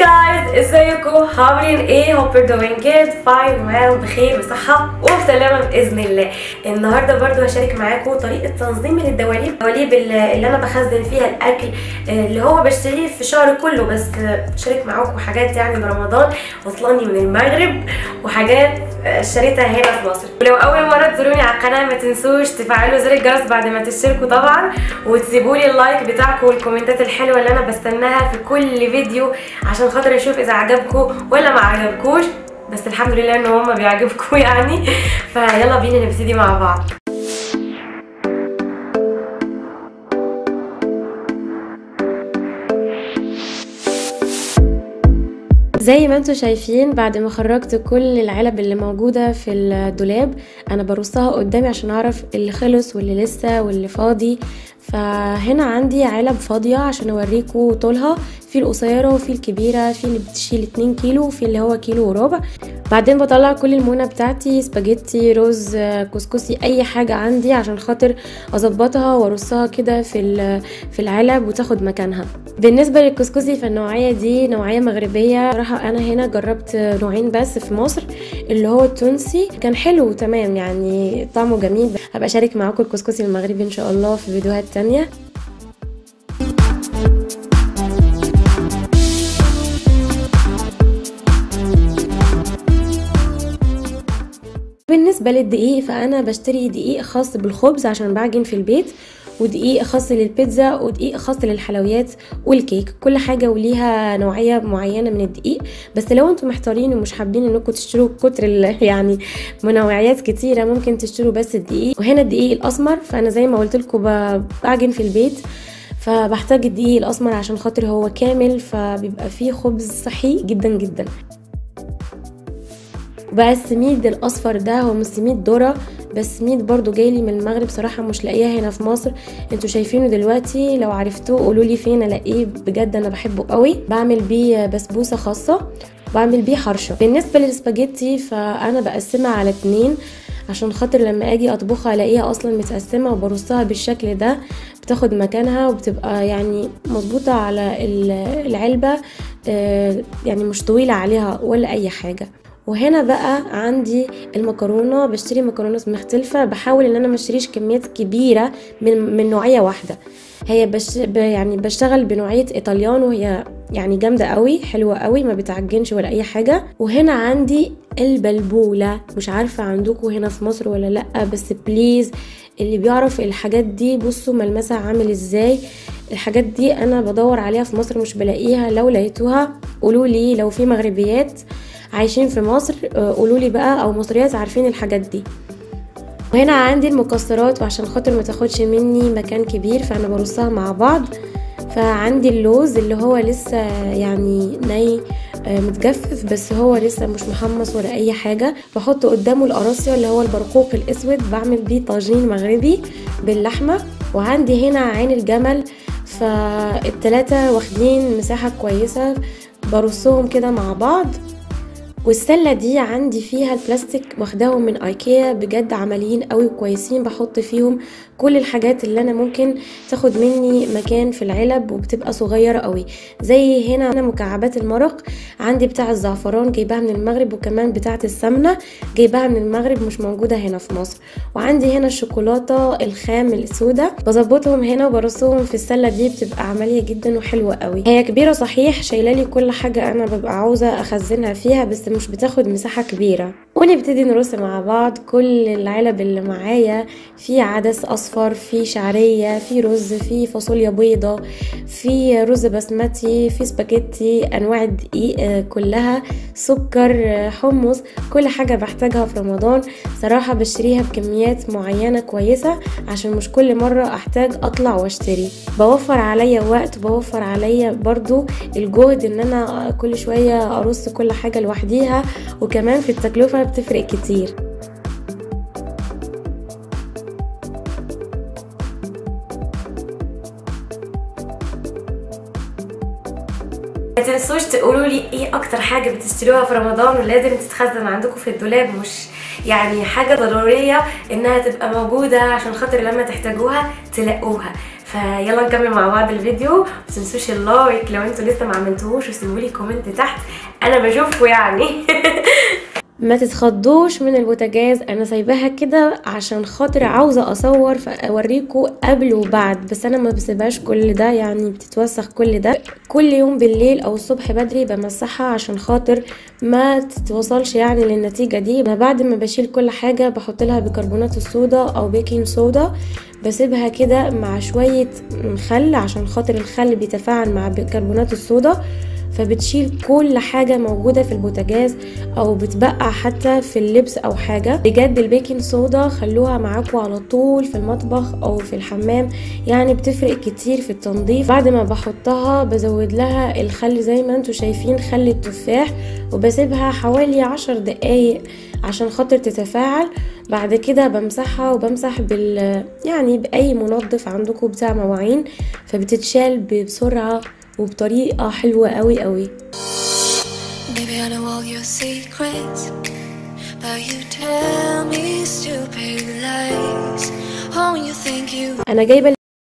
جايز، ازيكم؟ عاملين ايه؟ hope you're doing good fine well بخير بصحة وبسلامة بإذن الله. النهاردة برضو هشارك معاكم طريقة تنظيم الدواليب اللي انا بخزن فيها الاكل اللي هو بشتريه في الشهر كله، بس بشارك معاكم حاجات يعني لرمضان وصلاني من المغرب وحاجات اشتريتها هنا في مصر. ولو اول مرة تزوروني على القناة ما تنسوش تفعلوا زر الجرس بعد ما تشتركوا طبعا، وتسيبوا لي اللايك بتاعكم والكومنتات الحلوة اللي انا بستناها في كل فيديو عشان خاطر اشوف اذا عجبكم ولا ما عجبكوش. بس الحمد لله ان هما بيعجبكم يعني. فيلا بينا نبتدي مع بعض. زي ما انتوا شايفين، بعد ما خرجت كل العلب اللي موجودة في الدولاب انا برصها قدامي عشان اعرف اللي خلص واللي لسه واللي فاضي. فهنا عندي علب فاضية عشان اوريكم طولها، في القصيرة وفي الكبيرة، في اللي بتشيل 2 كيلو وفي اللي هو كيلو وربع. بعدين بطلع كل المونة بتاعتي، سباجيتي، رز، كسكسي، اي حاجة عندي عشان خاطر اظبطها وارصها كده في العلب وتاخد مكانها. بالنسبة للكسكسي فالنوعية دي نوعية مغربية. صراحة انا هنا جربت نوعين بس في مصر، اللي هو التونسي كان حلو تمام يعني طعمه جميل. هبقى اشارك معاكم الكسكسي المغربي ان شاء الله في فيديوهات تانية. بالنسبة للدقيق فأنا بشتري دقيق خاص بالخبز عشان بعجن في البيت، ودقيق خاص للبيتزا، ودقيق خاص للحلويات والكيك. كل حاجة وليها نوعية معينة من الدقيق. بس لو انتم محتارين ومش حابين انكم تشتروا كتر يعني منوعيات كتيرة، ممكن تشتروا بس الدقيق. وهنا الدقيق الأسمر، فأنا زي ما قلت لكم بعجن في البيت فبحتاج الدقيق الأسمر عشان خاطر هو كامل، فبيبقى فيه خبز صحي جدا جدا. بقى السميد الاصفر ده هو مش سميد ذره، بس سميد برضو جايلي من المغرب، صراحه مش لاقيها هنا في مصر. انتوا شايفينه دلوقتي، لو عرفتوه قولوا لي فين الاقيه، بجد انا بحبه قوي. بعمل بيه بسبوسه خاصه، بعمل بيه حرشه. بالنسبه للسباجيتي فانا بقسمها على 2 عشان خاطر لما اجي اطبخها الاقيها اصلا متقسمه، وبرصها بالشكل ده بتاخد مكانها وبتبقى يعني مظبوطه على العلبه، يعني مش طويله عليها ولا اي حاجه. وهنا بقى عندي المكرونه، بشتري مكرونه مختلفه، بحاول ان انا ما اشتريش كميات كبيره من نوعيه واحده. هي يعني بشتغل بنوعيه ايطاليان، وهي يعني جامده قوي، حلوه قوي، ما بتعجنش ولا اي حاجه. وهنا عندي البلبوله، مش عارفه عندكم هنا في مصر ولا لا، بس بليز اللي بيعرف الحاجات دي بصوا ملمسها عامل ازاي. الحاجات دي انا بدور عليها في مصر مش بلاقيها، لو لقيتوها قولوا لي. لو في مغربيات عايشين في مصر قولوا لي بقى، او مصريات عارفين الحاجات دي. وهنا عندي المكسرات، وعشان خاطر ما تاخدش مني مكان كبير فانا برصها مع بعض. فعندي اللوز اللي هو لسه يعني ني متجفف، بس هو لسه مش محمص ولا اي حاجه. بحط قدامه القراصية اللي هو البرقوق الاسود، بعمل بيه طاجين مغربي باللحمه. وعندي هنا عين الجمل، فالتلاتة واخدين مساحه كويسه، برصهم كده مع بعض. والسله دي عندي فيها البلاستيك واخداهم من ايكيا، بجد عمليين قوي وكويسين. بحط فيهم كل الحاجات اللي انا ممكن تاخد مني مكان في العلب، وبتبقى صغيره قوي. زي هنا مكعبات المرق عندي بتاع الزعفران جايباها من المغرب، وكمان بتاعه السمنه جايباها من المغرب، مش موجوده هنا في مصر. وعندي هنا الشوكولاته الخام السوداء، بظبطهم هنا وبرصهم في السله دي، بتبقى عمليه جدا وحلوه قوي. هي كبيره صحيح، شايله لي كل حاجه انا ببقى عاوزه اخزنها فيها، بس مش بتاخد مساحه كبيره. ونبتدي نرص مع بعض كل العلب اللي معايا. في عدس اصفر، في شعريه، في رز، في فاصوليا بيضه، في رز بسمتي، في سباجيتي، انواع الدقيق كلها، سكر، حمص، كل حاجه بحتاجها في رمضان. صراحه بشتريها بكميات معينه كويسه عشان مش كل مره احتاج اطلع واشتري. بوفر عليا وقت، بوفر عليا برضو الجهد ان انا كل شويه ارص كل حاجه لوحديها، وكمان في التكلفه بتفرق كتير. ما تنسوش تقولوا لي ايه اكتر حاجه بتشتروها في رمضان ولازم تتخزن عندكم في الدولاب، مش يعني حاجه ضروريه انها تبقى موجوده عشان خاطر لما تحتاجوها تلاقوها. فيلا نكمل مع بعض الفيديو. متنسوش اللايك لو انتوا لسه ما عملتوهوش، وسيبولي كومنت تحت انا بشوفكوا يعني. ما تتخضوش من البوتاجاز، انا سايباها كده عشان خاطر عاوزه اصور فاوريكم قبل وبعد، بس انا ما بسيبهاش كل ده يعني بتتوسخ كل ده. كل يوم بالليل او الصبح بدري بمسحها عشان خاطر ما تتوصلش يعني للنتيجه دي. بعد ما بشيل كل حاجه بحط لها بيكربونات الصودا او بيكنج صودا، بسيبها كده مع شويه خل عشان خاطر الخل بيتفاعل مع بيكربونات الصودا، فبتشيل كل حاجة موجودة في البوتاجاز او بتبقى حتى في اللبس او حاجة. بجد البيكنج صودا خلوها معاكم على طول في المطبخ او في الحمام، يعني بتفرق كتير في التنظيف. بعد ما بحطها بزود لها الخل زي ما انتوا شايفين، خل التفاح، وبسيبها حوالي 10 دقايق عشان خاطر تتفاعل. بعد كده بمسحها وبمسح يعني باي منظف عندكم بتاع مواعين، فبتتشال بسرعة وبطريقة حلوة قوي قوي. انا جايبة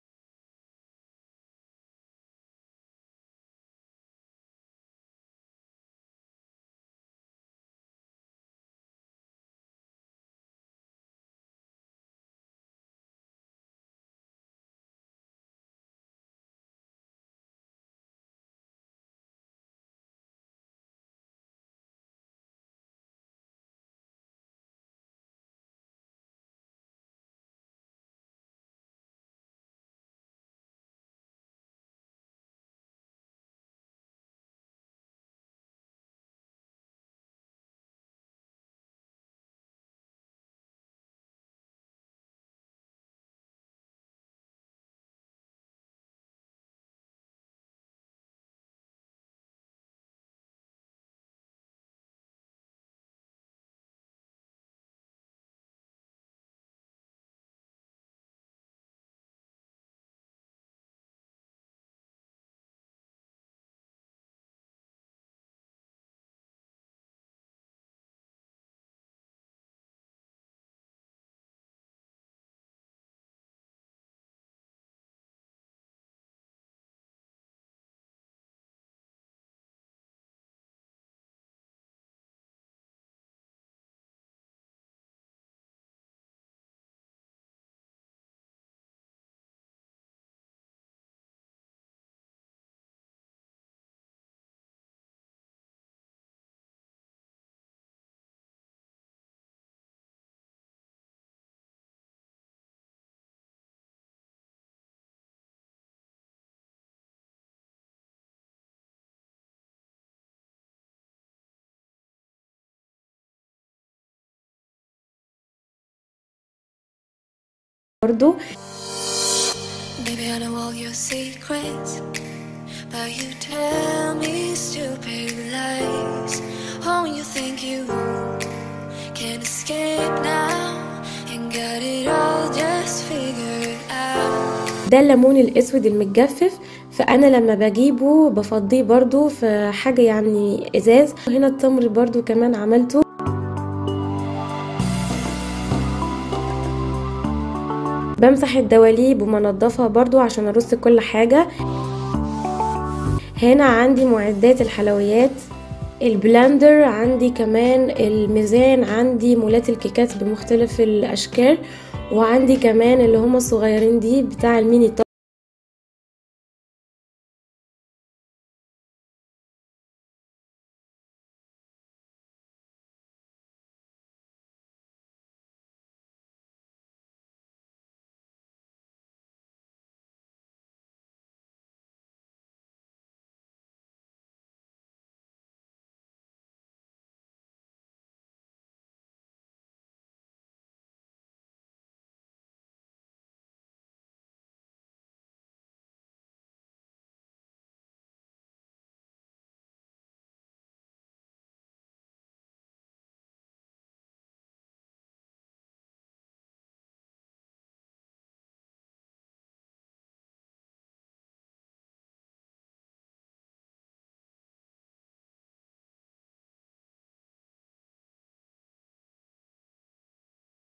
برضو ده الليمون الاسود المتجفف، فانا لما بجيبه بفضيه برضو في حاجة يعني ازاز. هنا التمر برضو كمان عملته. بمسح الدواليب ومنضفها برضو عشان ارص كل حاجة. هنا عندي معدات الحلويات، البلندر عندي، كمان الميزان عندي، مولات الكيكات بمختلف الاشكال، وعندي كمان اللي هم الصغيرين دي بتاع الميني